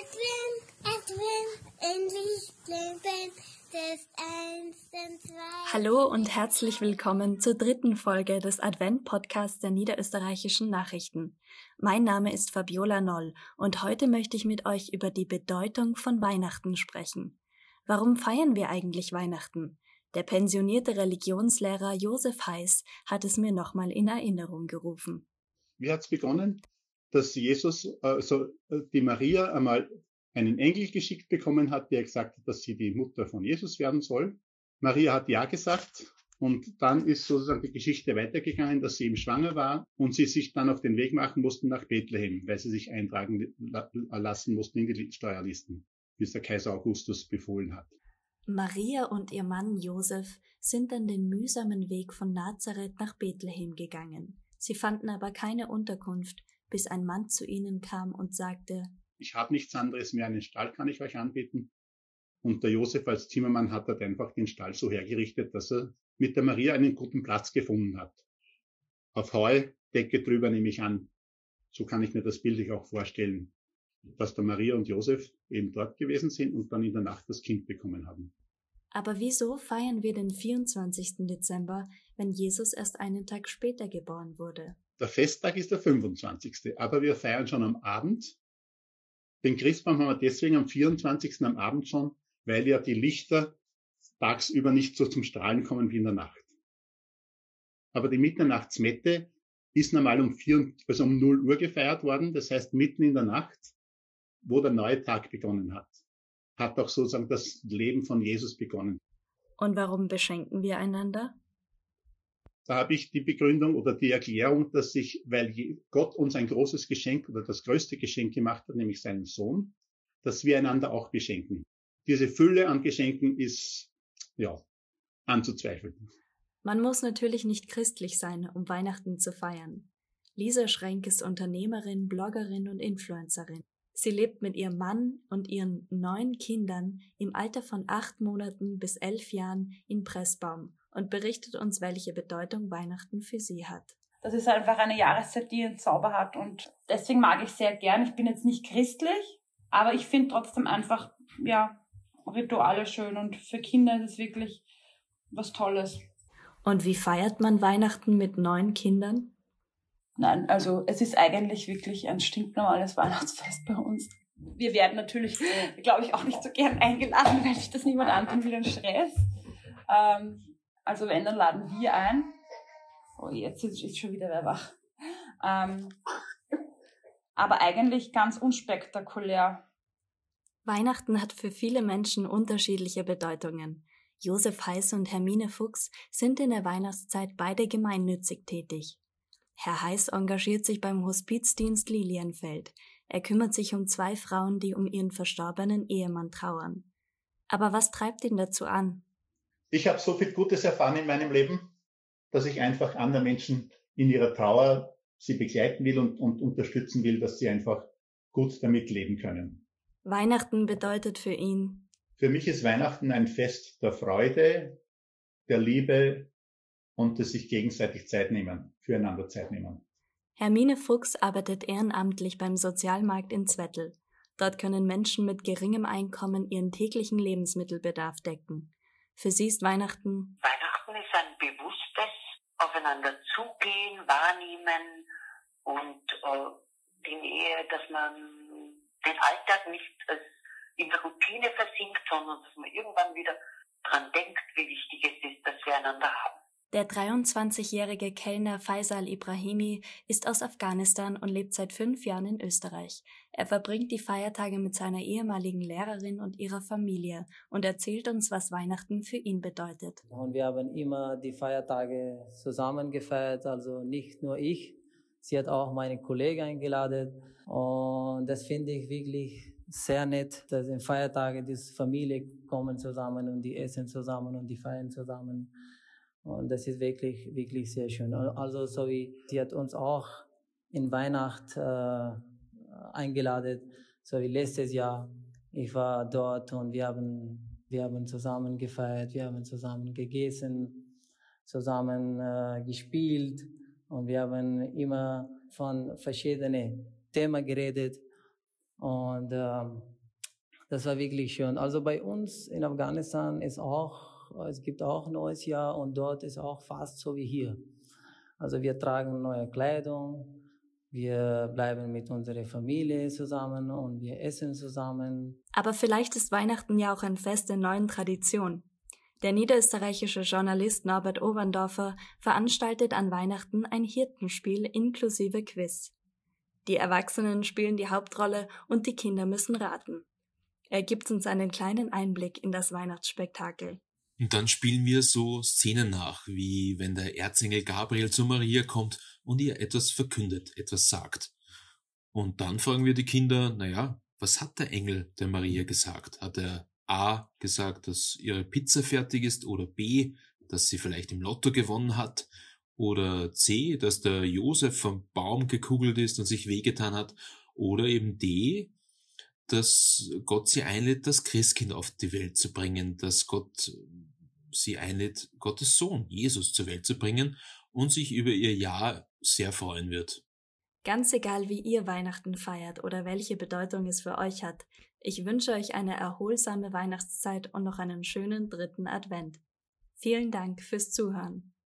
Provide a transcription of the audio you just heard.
endlich leben, das 1 und 2. Hallo und herzlich willkommen zur 3. Folge des Advent-Podcasts der Niederösterreichischen Nachrichten. Mein Name ist Fabiola Noll und heute möchte ich mit euch über die Bedeutung von Weihnachten sprechen. Warum feiern wir eigentlich Weihnachten? Der pensionierte Religionslehrer Josef Heiß hat es mir nochmal in Erinnerung gerufen. Wie hat es begonnen? Dass die Maria einmal einen Engel geschickt bekommen hat, der gesagt hat, dass sie die Mutter von Jesus werden soll. Maria hat ja gesagt und dann ist sozusagen die Geschichte weitergegangen, dass sie eben schwanger war und sie sich dann auf den Weg machen mussten nach Bethlehem, weil sie sich eintragen lassen mussten in die Steuerlisten, wie es der Kaiser Augustus befohlen hat. Maria und ihr Mann Josef sind dann den mühsamen Weg von Nazareth nach Bethlehem gegangen. Sie fanden aber keine Unterkunft, bis ein Mann zu ihnen kam und sagte: Ich habe nichts anderes mehr, einen Stall kann ich euch anbieten. Und der Josef als Zimmermann hat dort einfach den Stall so hergerichtet, dass er mit der Maria einen guten Platz gefunden hat. Auf Heudecke drüber nehme ich an. So kann ich mir das bildlich auch vorstellen, dass der Maria und Josef eben dort gewesen sind und dann in der Nacht das Kind bekommen haben. Aber wieso feiern wir den 24. Dezember, wenn Jesus erst einen Tag später geboren wurde? Der Festtag ist der 25. Aber wir feiern schon am Abend. Den Christbaum haben wir deswegen am 24. am Abend schon, weil ja die Lichter tagsüber nicht so zum Strahlen kommen wie in der Nacht. Aber die Mitternachtsmette ist normal um 0 Uhr gefeiert worden. Das heißt, mitten in der Nacht, wo der neue Tag begonnen hat, hat auch sozusagen das Leben von Jesus begonnen. Und warum beschenken wir einander? Da habe ich die Begründung oder die Erklärung, dass weil Gott uns ein großes Geschenk oder das größte Geschenk gemacht hat, nämlich seinen Sohn, dass wir einander auch beschenken. Diese Fülle an Geschenken ist, anzuzweifeln. Man muss natürlich nicht christlich sein, um Weihnachten zu feiern. Lisa Schrenk ist Unternehmerin, Bloggerin und Influencerin. Sie lebt mit ihrem Mann und ihren 9 Kindern im Alter von 8 Monaten bis 11 Jahren in Pressbaum und berichtet uns, welche Bedeutung Weihnachten für sie hat. Das ist einfach eine Jahreszeit, die einen Zauber hat und deswegen mag ich sehr gern. Ich bin jetzt nicht christlich, aber ich finde trotzdem einfach, Rituale schön und für Kinder ist es wirklich was Tolles. Und wie feiert man Weihnachten mit 9 Kindern? Nein, also es ist eigentlich wirklich ein stinknormales Weihnachtsfest bei uns. Wir werden natürlich, glaube ich, auch nicht so gern eingeladen, weil sich das niemand antun will, ein Stress. Also wenn, dann laden wir ein. Oh, jetzt ist schon wieder wer wach. Aber eigentlich ganz unspektakulär. Weihnachten hat für viele Menschen unterschiedliche Bedeutungen. Josef Heiß und Hermine Fuchs sind in der Weihnachtszeit beide gemeinnützig tätig. Herr Heiß engagiert sich beim Hospizdienst Lilienfeld. Er kümmert sich um 2 Frauen, die um ihren verstorbenen Ehemann trauern. Aber was treibt ihn dazu an? Ich habe so viel Gutes erfahren in meinem Leben, dass ich einfach andere Menschen in ihrer Trauer sie begleiten will und unterstützen will, dass sie einfach gut damit leben können. Weihnachten bedeutet für ihn: Für mich ist Weihnachten ein Fest der Freude, der Liebe und des sich gegenseitig füreinander Zeit nehmen. Hermine Fuchs arbeitet ehrenamtlich beim Sozialmarkt in Zwettl. Dort können Menschen mit geringem Einkommen ihren täglichen Lebensmittelbedarf decken. Für sie ist Weihnachten ist ein bewusstes Aufeinander zugehen, wahrnehmen und die Nähe, dass man den Alltag nicht in der Routine versinkt, sondern dass man irgendwann wieder dran denkt, wie wichtig es ist, dass wir einander haben. Der 23-jährige Kellner Faisal Ibrahimi ist aus Afghanistan und lebt seit 5 Jahren in Österreich. Er verbringt die Feiertage mit seiner ehemaligen Lehrerin und ihrer Familie und erzählt uns, was Weihnachten für ihn bedeutet. Und wir haben immer die Feiertage zusammen gefeiert, also nicht nur ich. Sie hat auch meine Kollegen eingeladen und das finde ich wirklich sehr nett, dass in Feiertage die Familie kommen zusammen und die essen zusammen und die feiern zusammen. Und das ist wirklich, wirklich sehr schön. Also so wie sie hat uns auch in Weihnacht eingeladen, so wie letztes Jahr. Ich war dort und wir haben zusammen gefeiert, wir haben zusammen gegessen, zusammen gespielt und wir haben immer von verschiedenen Themen geredet. Und Das war wirklich schön. Also bei uns in Afghanistan es gibt auch neues Jahr und dort ist auch fast so wie hier. Also wir tragen neue Kleidung, wir bleiben mit unserer Familie zusammen und wir essen zusammen. Aber vielleicht ist Weihnachten ja auch ein Fest der neuen Tradition. Der niederösterreichische Journalist Norbert Oberndorfer veranstaltet an Weihnachten ein Hirtenspiel inklusive Quiz. Die Erwachsenen spielen die Hauptrolle und die Kinder müssen raten. Er gibt uns einen kleinen Einblick in das Weihnachtsspektakel. Und dann spielen wir so Szenen nach, wie wenn der Erzengel Gabriel zu Maria kommt und ihr etwas verkündet, etwas sagt. Und dann fragen wir die Kinder, was hat der Engel der Maria gesagt? Hat er A gesagt, dass ihre Pizza fertig ist, oder B, dass sie vielleicht im Lotto gewonnen hat, oder C, dass der Josef vom Baum gekugelt ist und sich wehgetan hat, oder eben D, dass Gott sie einlädt, das Christkind auf die Welt zu bringen, dass Gott sie einlädt, Gottes Sohn, Jesus, zur Welt zu bringen und sich über ihr Ja sehr freuen wird. Ganz egal, wie ihr Weihnachten feiert oder welche Bedeutung es für euch hat, ich wünsche euch eine erholsame Weihnachtszeit und noch einen schönen 3. Advent. Vielen Dank fürs Zuhören.